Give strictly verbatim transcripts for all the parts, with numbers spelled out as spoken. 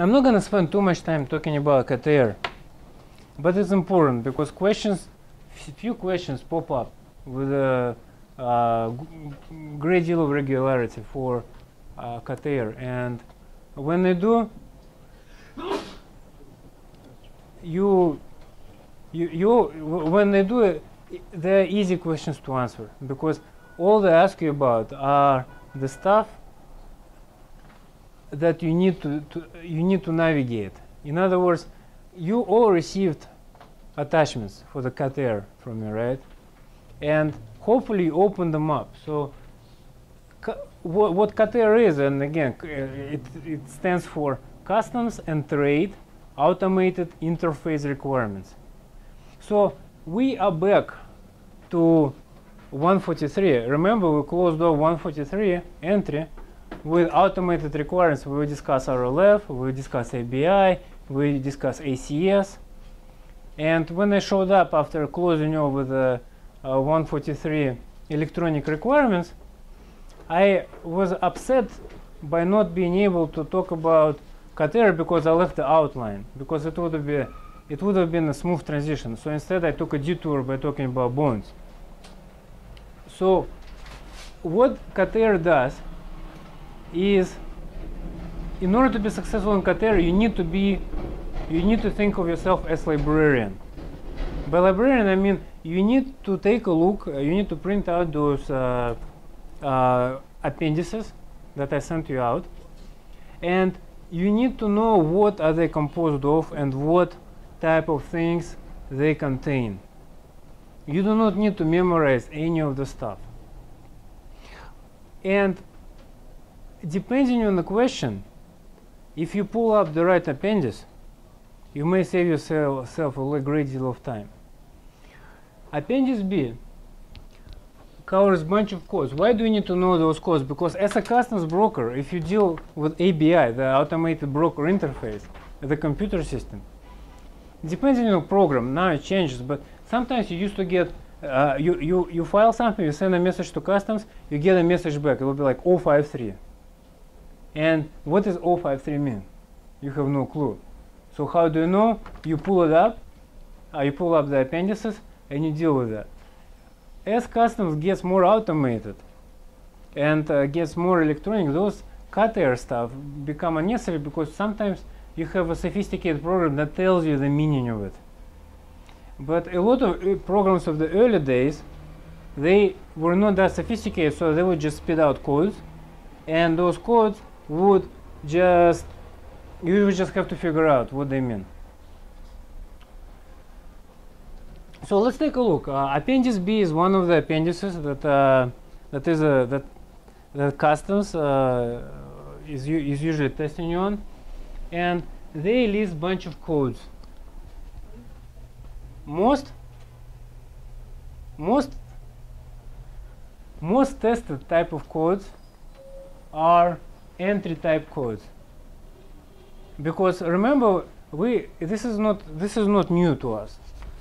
I'm not going to spend too much time talking about CATAIR, but it's important because questions, few questions pop up with a uh, great deal of regularity for uh, CATAIR, and when they do, you, you, you, when they do it, they're easy questions to answer because all they ask you about are the stuff that you need to, to you need to navigate. In other words, you all received attachments for the CATAIR from me, right? And hopefully you open them up. So what, what CATAIR is, and again, it, it stands for Customs and Trade Automated Interface Requirements. So we are back to one forty-three. Remember, we closed off one forty-three entry with automated requirements. We will discuss R L F, we will discuss A B I, we will discuss A C S. And when I showed up after closing off with the uh, one forty-three electronic requirements, I was upset by not being able to talk about CATAIR because I left the outline, because it would have been it would have been a smooth transition. So instead I took a detour by talking about bonds. So what CATAIR does is, in order to be successful in CATAIR, you need to be, you need to think of yourself as librarian. By librarian, I mean you need to take a look, uh, you need to print out those uh, uh, appendices that I sent you out, and you need to know what are they composed of and what type of things they contain. You do not need to memorize any of the stuff. And depending on the question, if you pull up the right appendix, you may save yourself a great deal of time. Appendix B covers a bunch of codes. Why do you need to know those codes? Because as a customs broker, if you deal with A B I, the automated broker interface, the computer system, depending on the program, now it changes, but sometimes you used to get, uh, you, you, you file something, you send a message to customs, you get a message back. It will be like oh five three. And what does oh five three mean? You have no clue. So how do you know? You pull it up, uh, you pull up the appendices, and you deal with that. As customs gets more automated and uh, gets more electronic, those CATAIR stuff become unnecessary because sometimes you have a sophisticated program that tells you the meaning of it. But a lot of uh, programs of the early days, they were not that sophisticated, so they would just spit out codes, and those codes would just, you would just have to figure out what they mean. So let's take a look. Uh, Appendix B is one of the appendices that uh, that is a, that that customs uh, is is usually testing you on, and they list a bunch of codes. Most most most tested type of codes are entry type codes, because remember, we this is not this is not new to us.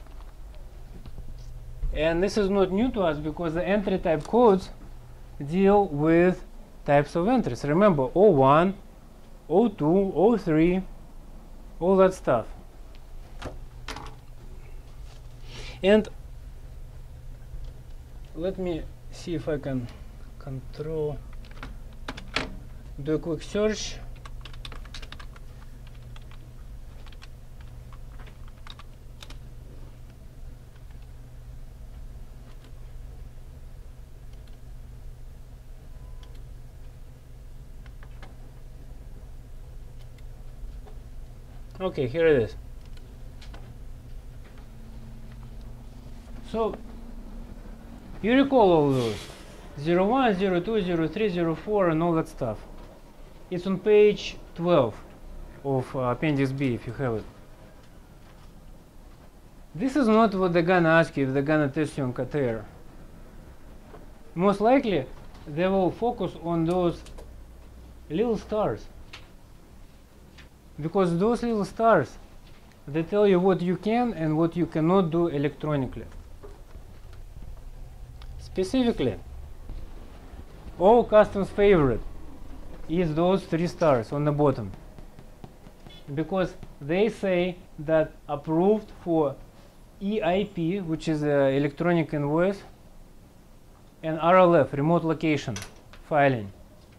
And this is not new to us because the entry type codes deal with types of entries. Remember, oh one, oh two, oh three, all that stuff. And let me see if I can control, do a quick search. Okay, here it is. So you recall all those zero one, zero two, zero three, zero four, and all that stuff. It's on page twelve of uh, Appendix B if you have it. This is not what they're gonna ask you if they're gonna test you on CATAIR. Most likely they will focus on those little stars, because those little stars, they tell you what you can and what you cannot do electronically. Specifically, all customs favorite is those three stars on the bottom. because they say that approved for E I P, which is uh, electronic invoice, and R L F, remote location filing.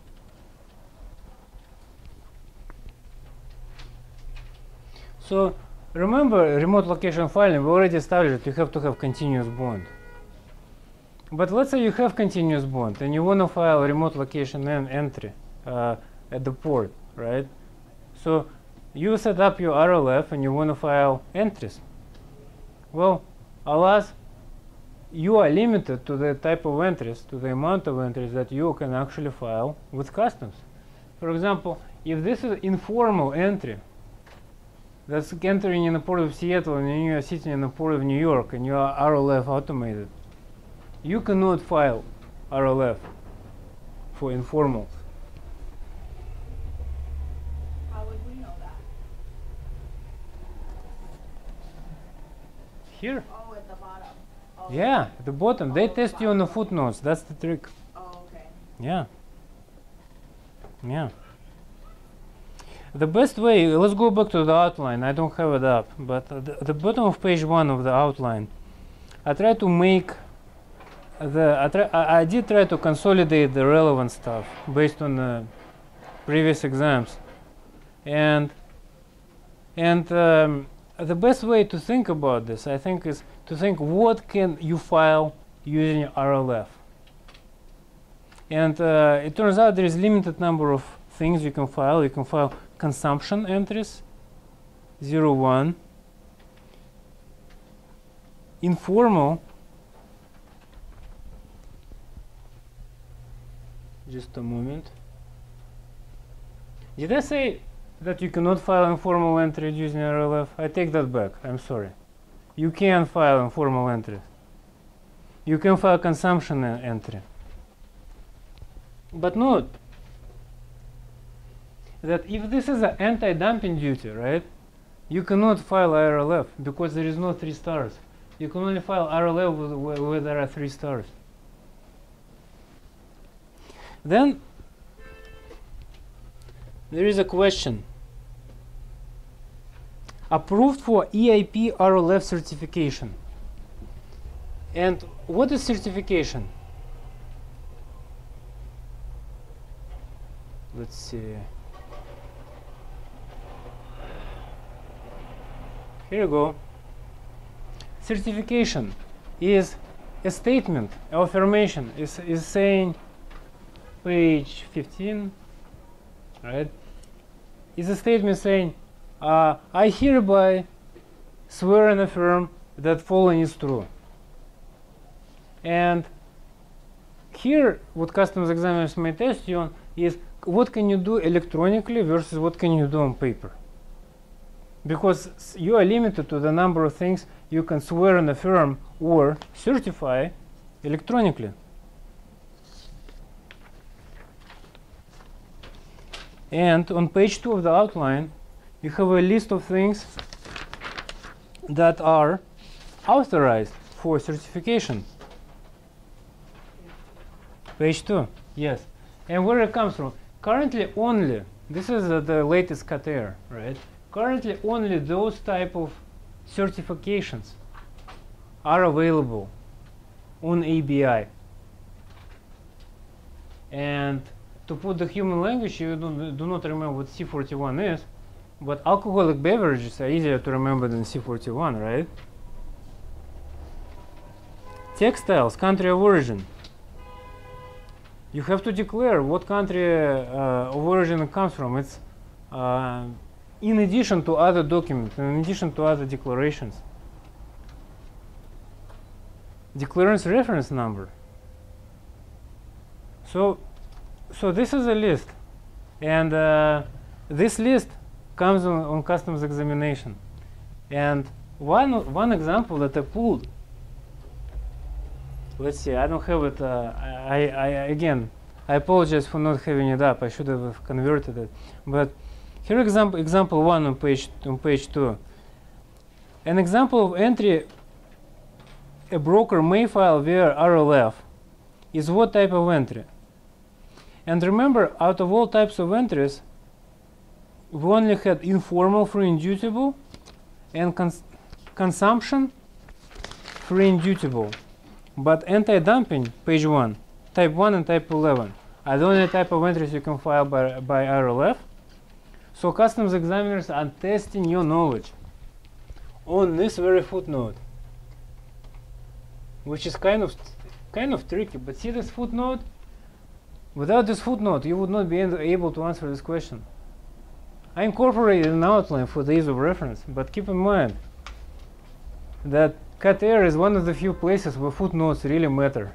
So remember, remote location filing, we already established you have to have continuous bond. But let's say you have continuous bond and you want to file remote location en entry uh, at the port, right? So you set up your R L F and you want to file entries. Well, alas, you are limited to the type of entries, to the amount of entries that you can actually file with customs. For example, if this is informal entry, that's entering in the port of Seattle and you are sitting in the port of New York and you are R L F automated, you cannot file R L F for informal. How would we know that? Here. Oh, at the bottom. Oh, Yeah, at the bottom. Oh, They the test you on the bottom. footnotes. That's the trick. Oh, okay. Yeah. Yeah. The best way, let's go back to the outline. I don't have it up, but at the, at the bottom of page one of the outline, I try to make the, I, try, I, I did try to consolidate the relevant stuff based on the previous exams. And, and um, the best way to think about this, I think, is to think what can you file using R L F. And uh, it turns out there is limited number of things you can file. You can file consumption entries, zero one, informal, just a moment. Did I say that you cannot file informal entry using R L F? I take that back, I'm sorry. You can file informal entries. You can file consumption entry. But note that if this is an anti-dumping duty, right, you cannot file R L F because there is no three stars. You can only file R L F where, where there are three stars. Then there is a question. Approved for E I P R L F certification. And what is certification? Let's see. Here you go. Certification is a statement, affirmation, is, is saying, page fifteen, right? Is a statement saying, uh, I hereby swear and affirm that following is true. And here, what customs examiners may test you on is what can you do electronically versus what can you do on paper. Because you are limited to the number of things you can swear and affirm or certify electronically. And on page two of the outline, you have a list of things that are authorized for certification. Page two, yes. And where it comes from? Currently only, this is uh, the latest CATAIR, right? Currently only those type of certifications are available on A B I. And to put the human language, you do, do not remember what C forty-one is, but alcoholic beverages are easier to remember than C forty-one, right? Textiles, country of origin. You have to declare what country uh, of origin it comes from. It's uh, in addition to other documents, in addition to other declarations. Declarant's reference number. So, so this is a list, and uh, this list comes on, on customs examination. And one one example that I pulled. Let's see. I don't have it. Uh, I, I again. I apologize for not having it up. I should have converted it. But here, example example one on page on page two. An example of entry a broker may file via R L F is what type of entry? And remember, out of all types of entries, we only had informal free inducible and cons consumption free inducible. But anti-dumping, page one, type one and type eleven are the only type of entries you can file by, by R L F. So customs examiners are testing your knowledge on this very footnote, which is kind of kind of tricky. But see this footnote? Without this footnote, you would not be able to answer this question. I incorporated an outline for the ease of reference, but keep in mind that CATAIR is one of the few places where footnotes really matter.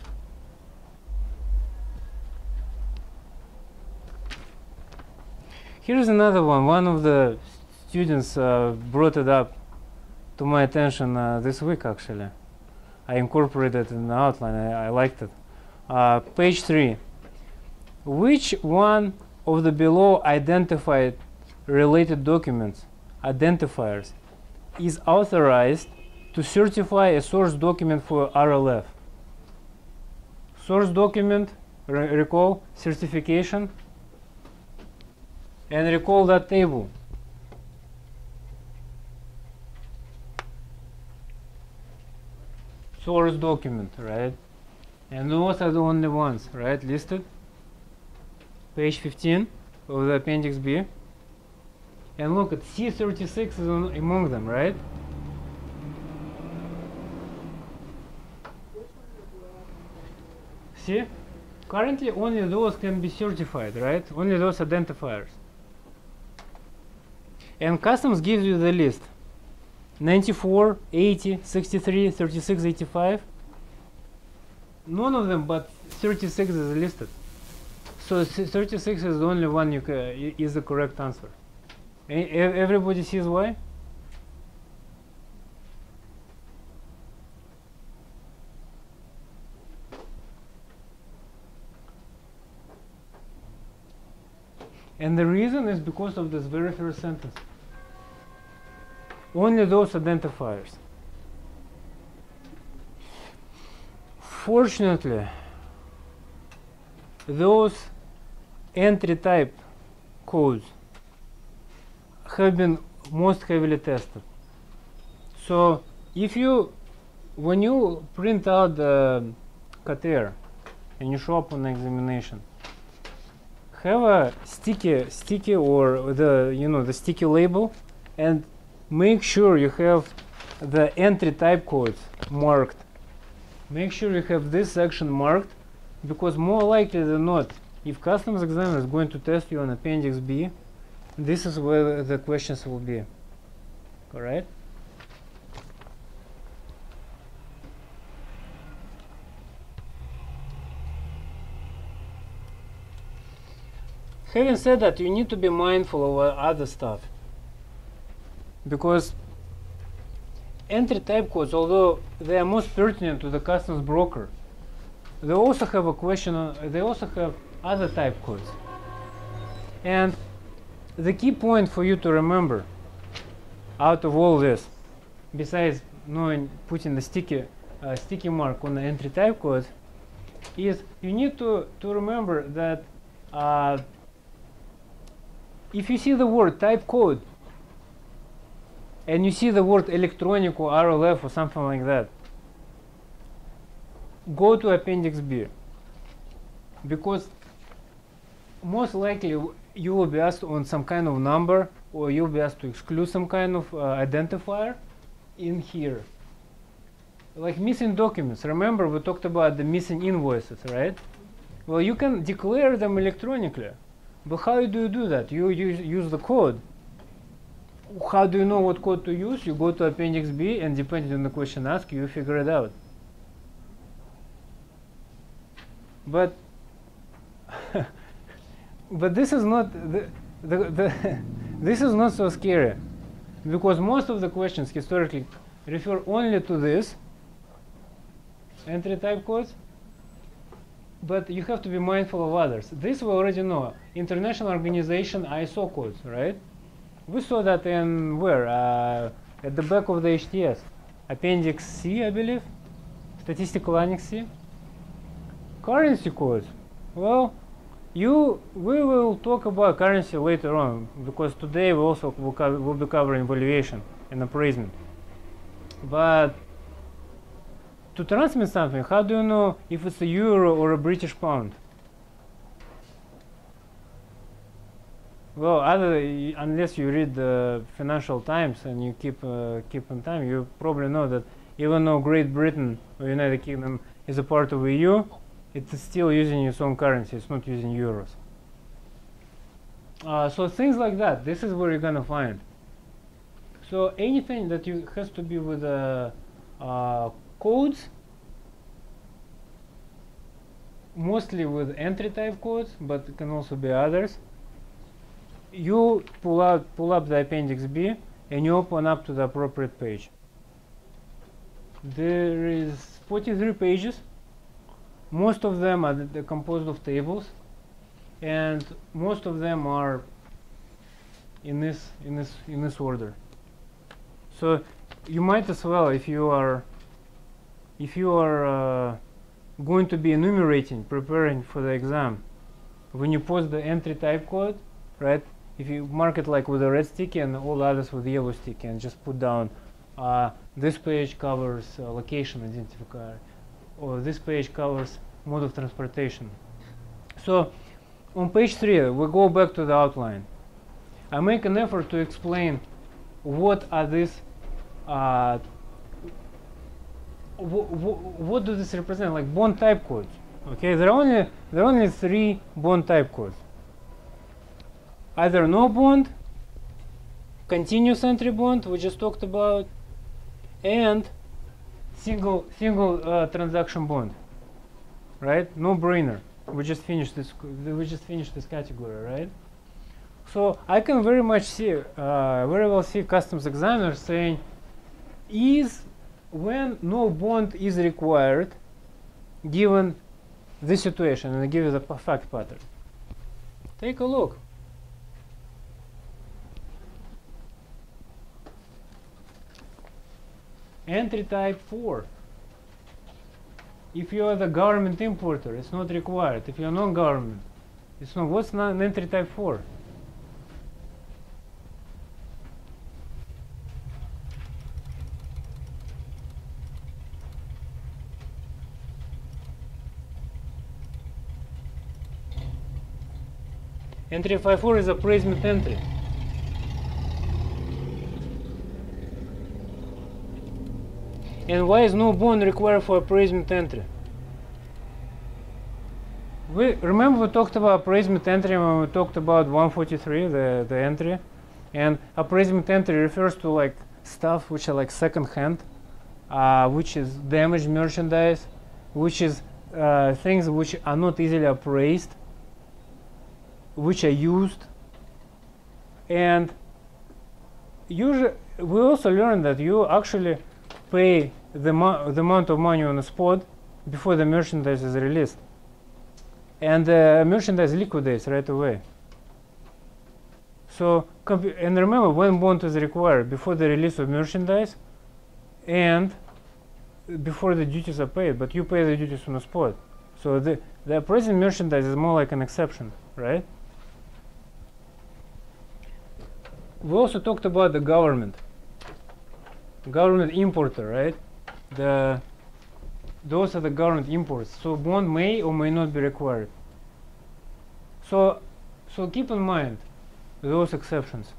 Here's another one. One of the students uh, brought it up to my attention uh, this week, actually. I incorporated it in the outline. I, I liked it. Uh, page three. Which one of the below identified related documents, identifiers, is authorized to certify a source document for R L F? Source document, re recall, certification, and recall that table. Source document, right? And those are the only ones, right, listed. Page fifteen of the appendix B. And look at C thirty-six is on, among them, right? See? Currently only those can be certified, right? Only those identifiers. And customs gives you the list. ninety-four, eighty, sixty-three, thirty-six, eighty-five. None of them but thirty-six is listed. So thirty-six is the only one you ca is the correct answer. E everybody sees why? And the reason is because of this very first sentence. Only those identifiers. Fortunately, those entry type codes have been most heavily tested. So if you, when you print out the CATAIR and you show up on the examination, have a sticky, sticky or the, you know, the sticky label, and make sure you have the entry type codes marked. Make sure you have this section marked, because more likely than not, if customs examiner is going to test you on appendix B, this is where the questions will be. Alright? Having said that, you need to be mindful of uh, other stuff, because entry type codes, although they are most pertinent to the customs broker, they also have a question on, they also have other type codes. And the key point for you to remember out of all this, besides knowing, putting the sticky uh, sticky mark on the entry type code, is you need to, to remember that uh, if you see the word type code and you see the word electronic or R L F or something like that, go to appendix B, because most likely you will be asked on some kind of number, or you'll be asked to exclude some kind of uh, identifier in here. Like missing documents. Remember we talked about the missing invoices, right? Well, you can declare them electronically, but how do you do that? You use, use the code. How do you know what code to use? You go to appendix B, and depending on the question asked, you figure it out. But but this is not the, the, the this is not so scary, because most of the questions historically refer only to this entry type codes, but you have to be mindful of others. This we already know. International Organization I S O codes, right? We saw that in where? Uh, at the back of the H T S. Appendix C, I believe. Statistical Annex C. Currency codes. Well, you we will talk about currency later on, because today we also will, co will be covering valuation and appraisement. But to transmit something, how do you know if it's a euro or a British pound? Well, other, unless you read the Financial Times and you keep uh, keep on time, you probably know that even though Great Britain or United Kingdom is a part of E U, it's still using its own currency. It's not using euros. Uh, so things like that. This is where you're gonna find. So anything that you has to be with uh, uh, codes, mostly with entry type codes, but it can also be others. You pull out, pull up the appendix B, and you open up to the appropriate page. There is forty-three pages. Most of them are they're composed of tables, and most of them are in this in this in this order. So you might as well, if you are if you are uh, going to be enumerating, preparing for the exam, when you post the entry type code, right? If you mark it like with a red sticky and all the others with yellow sticky, and just put down uh, this page covers uh, location identifier, or this page covers mode of transportation. So on page three, we go back to the outline. I make an effort to explain what are these, uh, wh wh what do this represent, like bond type codes. Okay, there are only there are only three bond type codes. Either no bond, continuous entry bond, we just talked about, and single single uh, transaction bond. Right? No brainer. We just finished this. We just finished this category, right? So I can very much see, uh, very well see customs examiners saying, is when no bond is required, given this situation, and I give you the fact pattern. Take a look. Entry type four. If you are the government importer, it's not required. If you are non-government, it's not. What's not an entry type four? Entry five four is appraisement entry. And why is no bond required for appraisement entry? We remember we talked about appraisement entry when we talked about one forty-three, the, the entry. And appraisement entry refers to like stuff which are like second hand, uh, which is damaged merchandise, which is uh, things which are not easily appraised, which are used. And usually we also learned that you actually pay the, the amount of money on the spot before the merchandise is released. And the merchandise liquidates right away. So, and remember, when bond is required? Before the release of merchandise and before the duties are paid, but you pay the duties on the spot. So the, the appraising merchandise is more like an exception, right? We also talked about the government. Government importer, right? The those are the government imports. So bond may or may not be required. So so keep in mind those exceptions.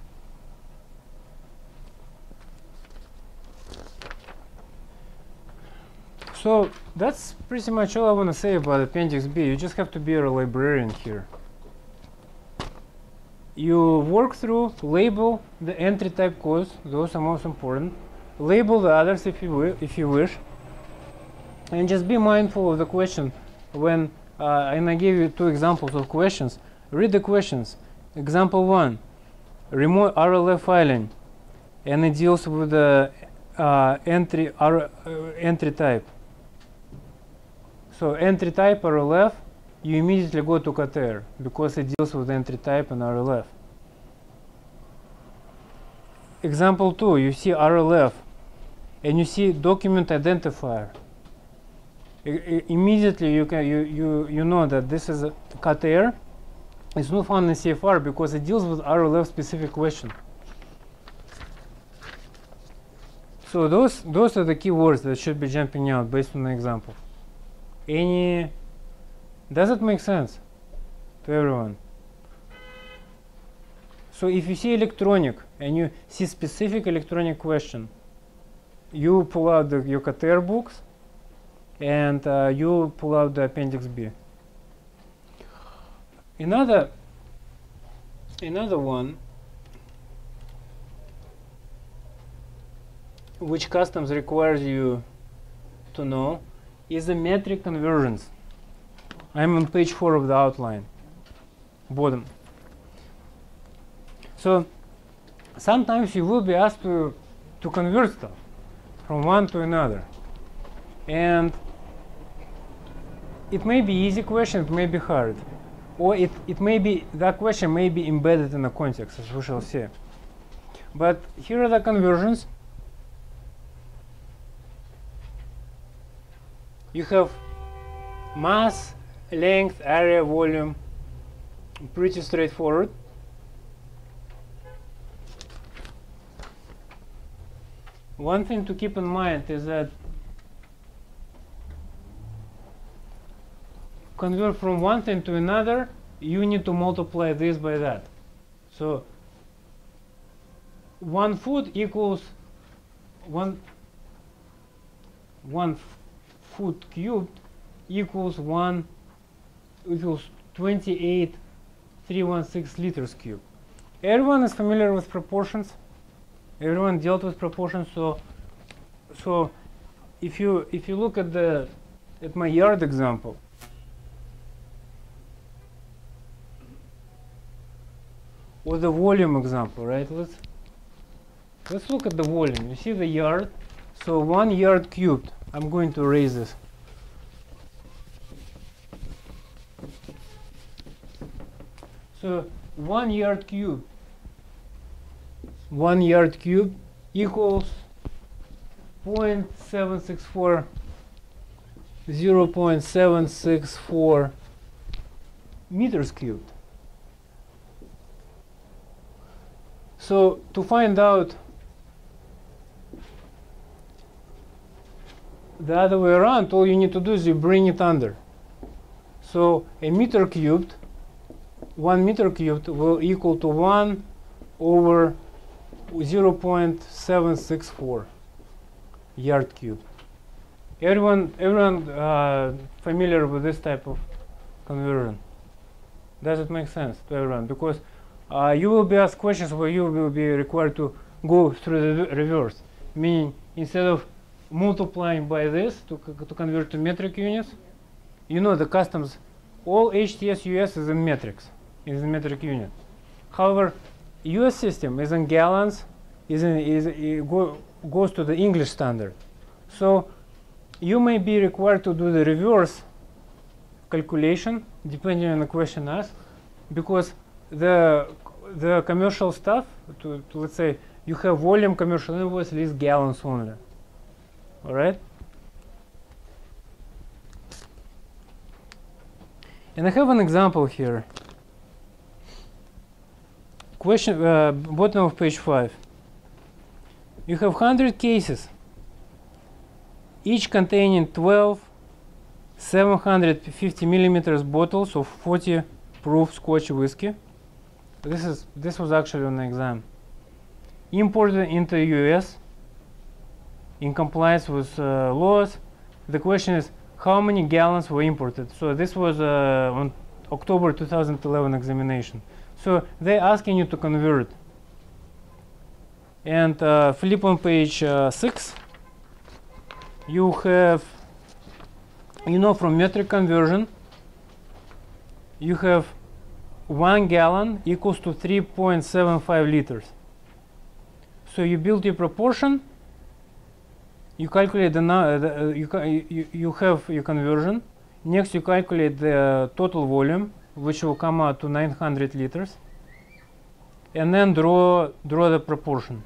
So that's pretty much all I want to say about Appendix B. You just have to be a librarian here. You work through, label the entry type codes, those are most important. Label the others if you will, if you wish, and just be mindful of the question when. Uh, and I gave you two examples of questions. Read the questions. Example one: remote R L F filing, and it deals with the uh, entry R, uh, entry type. So entry type R L F, you immediately go to CATAIR because it deals with entry type and R L F. Example two: you see R L F, and you see document identifier. I, I, immediately you can you you you know that this is a CATAIR, it's not found in C F R because it deals with R L F specific question. So those those are the key words that should be jumping out based on the example. Any does it make sense to everyone? So if you see electronic and you see specific electronic question, you pull out the, your CATAIR books and uh, you pull out the Appendix B. Another, another one which customs requires you to know is the metric conversions. I'm on page four of the outline, bottom. So sometimes you will be asked to, to convert stuff from one to another. And it may be easy question, it may be hard. Or it, it may be, that question may be embedded in a context, as we shall see. But here are the conversions. You have mass, length, area, volume, pretty straightforward. One thing to keep in mind is that convert from one thing to another, you need to multiply this by that. So one foot equals one one foot cubed equals one equals twenty-eight three hundred sixteen liters cubed. Everyone is familiar with proportions. Everyone dealt with proportions. So so if you if you look at the at my yard example, or the volume example, right? Let's let's look at the volume. You see the yard. So one yard cubed. I'm going to erase this. So one yard cubed. One yard cubed equals zero point seven six four zero point seven six four meters cubed. So to find out the other way around, all you need to do is you bring it under. So a meter cubed, one meter cubed will equal to one over zero point seven six four yard cubed. Everyone, everyone uh, familiar with this type of conversion? Does it make sense to everyone? Because uh, you will be asked questions where you will be required to go through the reverse, meaning instead of multiplying by this to, to convert to metric units, you know the customs, all H T S U S is in metrics, is in metric unit. However, U S system is in gallons, is in, is, it go, goes to the English standard. So you may be required to do the reverse calculation depending on the question asked, because the the commercial stuff, to, to let's say you have volume commercial invoice lists gallons only. All right. And I have an example here. Question, uh, bottom of page five. You have one hundred cases, each containing twelve seven hundred fifty millimeters bottles of forty proof Scotch whiskey. This is this was actually on the exam. Imported into U S in compliance with uh, laws. The question is how many gallons were imported. So this was uh, on October two thousand eleven examination. So they're asking you to convert. And uh, flip on page uh, six. You have, you know, from metric conversion, you have one gallon equals to three point seven five liters. So you build your proportion. You calculate the, uh, the uh, you, ca you you have your conversion. Next, you calculate the uh, total volume, which will come out to nine hundred liters, and then draw draw the proportion.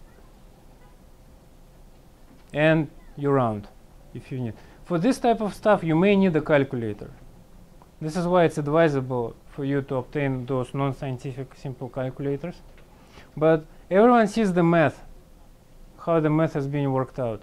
And you round if you need. For this type of stuff, you may need a calculator. This is why it's advisable for you to obtain those non-scientific simple calculators. But everyone sees the math, how the math has been worked out.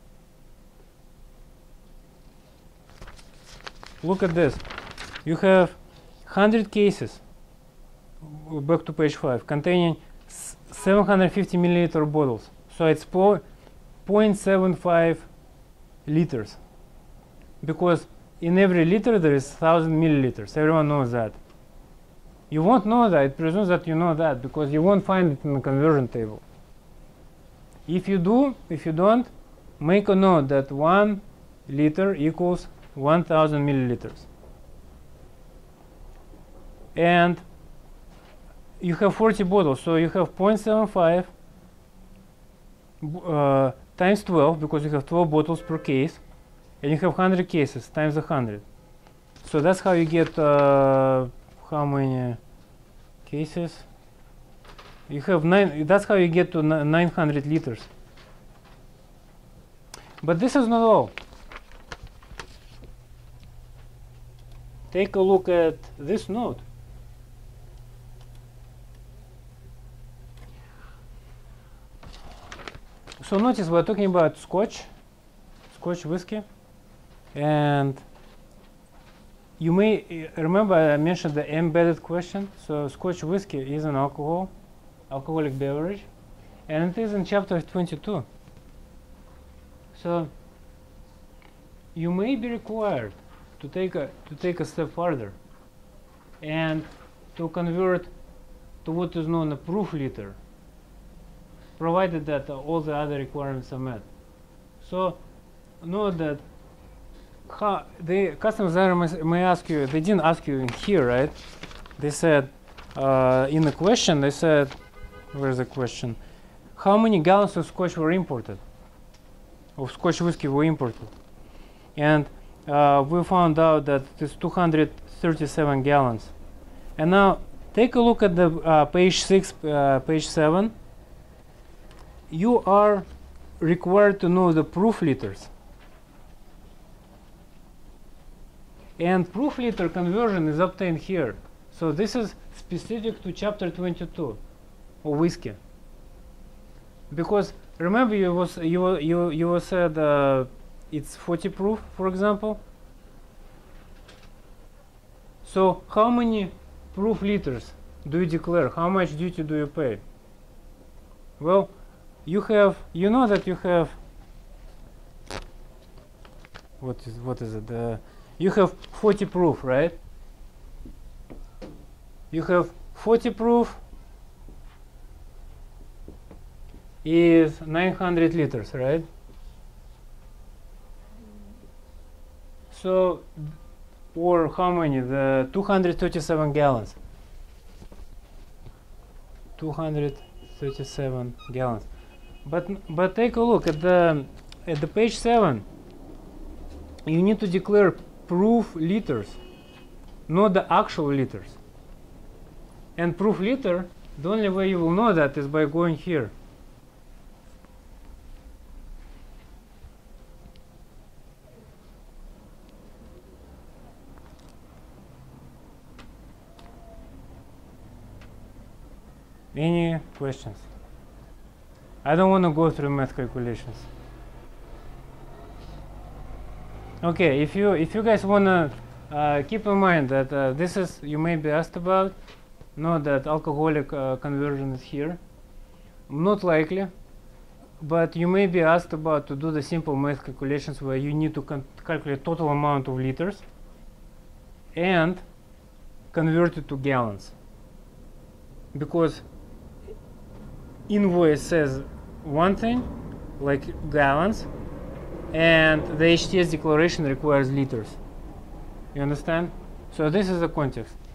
Look at this. You have one hundred cases, back to page five, containing seven hundred fifty milliliter bottles. So it's zero point seven five liters. Because in every liter there is one thousand milliliters. Everyone knows that. You won't know that. It presumes that you know that because you won't find it in the conversion table. If you do, if you don't, make a note that one liter equals one thousand milliliters. And you have forty bottles, so you have zero point seven five uh, times twelve, because you have twelve bottles per case, and you have one hundred cases times one hundred. So that's how you get uh, how many cases? You have nine. That's how you get to nine hundred liters. But this is not all. Take a look at this note. So notice we're talking about Scotch, Scotch whiskey, and you may uh, remember I mentioned the embedded question. So Scotch whiskey is an alcohol, alcoholic beverage, and it is in chapter twenty-two. So you may be required to take a to take a step further and to convert to what is known as proof liter, provided that uh, all the other requirements are met. So note that how the customs examiner may, may ask you, they didn't ask you in here, right? They said uh, in the question, they said, where's the question? How many gallons of Scotch were imported? Of Scotch whiskey were imported? And uh, we found out that it's two hundred thirty-seven gallons. And now take a look at the uh, page six, uh, page seven. You are required to know the proof liters. And proof liter conversion is obtained here. So this is specific to chapter twenty-two of whiskey. Because remember you was you you you said uh, it's forty proof, for example. So how many proof liters do you declare? How much duty do you pay? Well, you have, you know that you have, what is what is it? Uh, you have forty proof, right? You have forty proof is nine hundred liters, right? So, or how many? The two hundred thirty-seven gallons. two hundred thirty-seven gallons. But but take a look at the at the page seven. You need to declare proof liters, not the actual liters. And proof liter, the only way you will know that is by going here. Any questions? I don't want to go through math calculations. Okay, if you if you guys wanna uh, keep in mind that uh, this is you may be asked about, know that alcoholic uh, conversion is here. Not likely, but you may be asked about to do the simple math calculations where you need to calculate total amount of liters and convert it to gallons, because invoice says one thing, like gallons, and the H T S declaration requires liters. You understand? So this is the context.